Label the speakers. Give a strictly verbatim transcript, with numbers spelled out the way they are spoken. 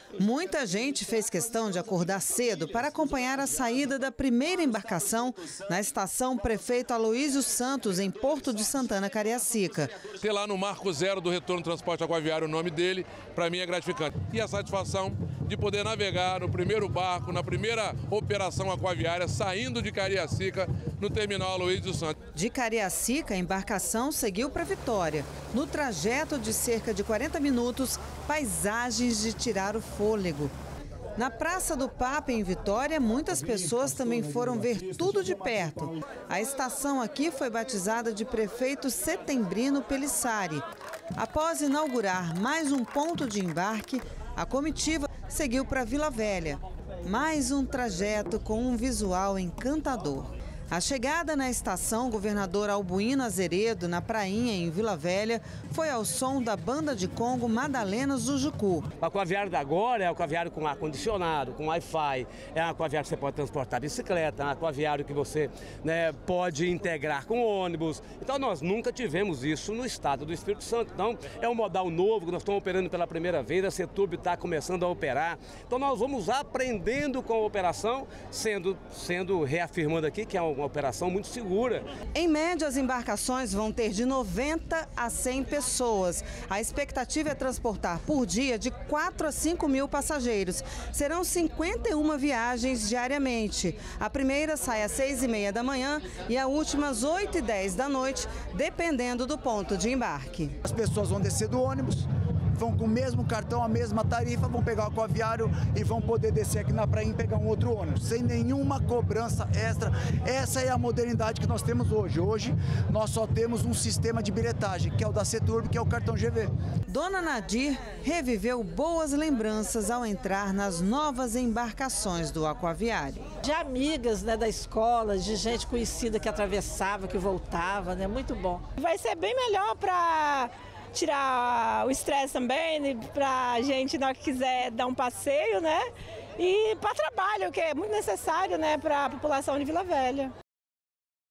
Speaker 1: Muita gente fez questão de acordar cedo para acompanhar a saída da primeira embarcação na estação Prefeito Aloísio Santos, em Porto de Santana, Cariacica.
Speaker 2: Ter lá no marco zero do retorno do transporte aquaviário o nome dele, para mim é gratificante. E a satisfação de poder navegar no primeiro barco, na primeira operação aquaviária, saindo de Cariacica, no terminal Aloísio Santos.
Speaker 1: De Cariacica, a embarcação seguiu para Vitória. No trajeto de cerca de quarenta minutos, paisagens de tirar o fôlego. Na Praça do Papa, em Vitória, muitas pessoas também foram ver tudo de perto. A estação aqui foi batizada de Prefeito Setembrino Pelissari. Após inaugurar mais um ponto de embarque, a comitiva seguiu para Vila Velha. Mais um trajeto com um visual encantador. A chegada na estação Governador Albuíno Azeredo, na Prainha, em Vila Velha, foi ao som da banda de Congo Madalena Zujucu.
Speaker 3: O aquaviário da agora é um aquaviário com ar-condicionado, com Wi-Fi, é um aquaviário que você pode transportar bicicleta, é um aquaviário que você, né, pode integrar com ônibus. Então nós nunca tivemos isso no estado do Espírito Santo. Então é um modal novo que nós estamos operando pela primeira vez, a Seturb está começando a operar. Então nós vamos aprendendo com a operação, sendo, sendo reafirmando aqui que é um uma operação muito segura.
Speaker 1: Em média, as embarcações vão ter de noventa a cem pessoas. A expectativa é transportar por dia de quatro a cinco mil passageiros. Serão cinquenta e uma viagens diariamente. A primeira sai às seis e meia da manhã e a última às oito e dez da noite, dependendo do ponto de embarque.
Speaker 4: As pessoas vão descer do ônibus, vão com o mesmo cartão, a mesma tarifa, vão pegar o aquaviário e vão poder descer aqui na praia e pegar um outro ônibus, sem nenhuma cobrança extra. Essa é a modernidade que nós temos hoje. Hoje nós só temos um sistema de bilhetagem, que é o da Seturb, que é o cartão G V.
Speaker 1: Dona Nadir reviveu boas lembranças ao entrar nas novas embarcações do aquaviário.
Speaker 5: De amigas, né, da escola, de gente conhecida que atravessava, que voltava, né, muito bom.
Speaker 6: Vai ser bem melhor para tirar o estresse também, para a gente na hora que quiser dar um passeio, né? E para trabalho, que é muito necessário, né, para a população de Vila Velha.